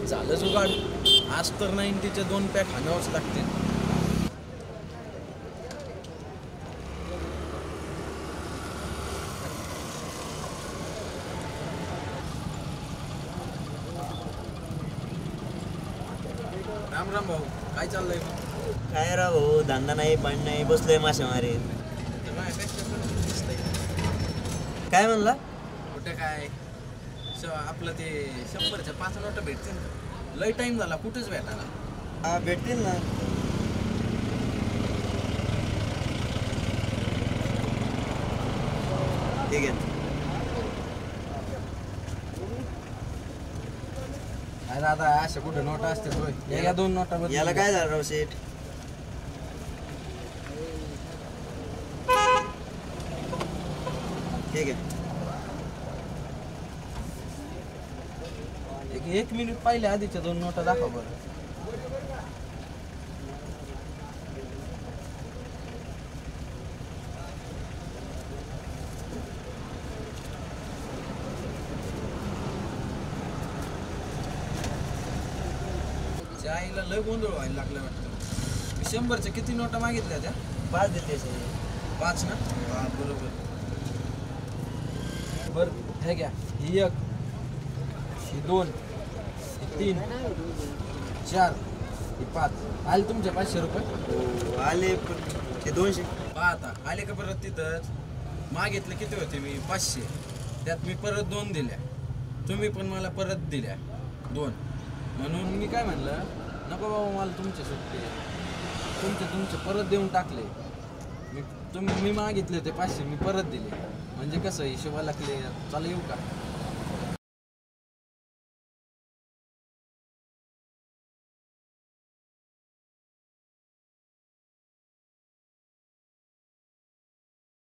झालं जुगाड. आज तर 90चे 2 पॅक खाण्यावंच लागतील. राम राम भाऊ, काय चाललंय? काय राव भाऊ, धंदा नाही पाणी नाही, बसलोय मासे मारीत. काय म्हणला? कुठे काय आपलं ते 100च्या 5 नोटा भेटतील. लय टाइम झाला, कुठेच भेटायला. हा भेटतील ना. ठीक आहे. अरे दादा, अशा कुठे नोटा असते होय? याला 2 नोटा बदलून याला काय झालं राव शेठ? ठीक आहे. एक मिनिट पहिले आधीच्या 2 नोटा दाखवा बरं. आईला लय गोंधळ व्हायला लागलं वाटतं. 100च्या किती नोटा मागितल्या त्या? 5 देते 5 ना? हा बरोबर. बरं हे घ्या, ही 1, ही 2, ही 3, 4, ही 5. आले तुमचे 500 रुपये? आले पण ते 200. पहा आता आले का परत तिथंच. मागितले किती होते मी? 500. त्यात मी परत 2 दिल्या. तुम्ही पण मला परत दिल्या 2. म्हणून मी काय म्हणलं, नको बाबा मला तुमचे सुट्टे, तुमचे परत देऊन टाकले. मी मागितले ते 500 मी परत दिले. म्हणजे कसं हिशोबाला क्लिअर. चला येऊ का?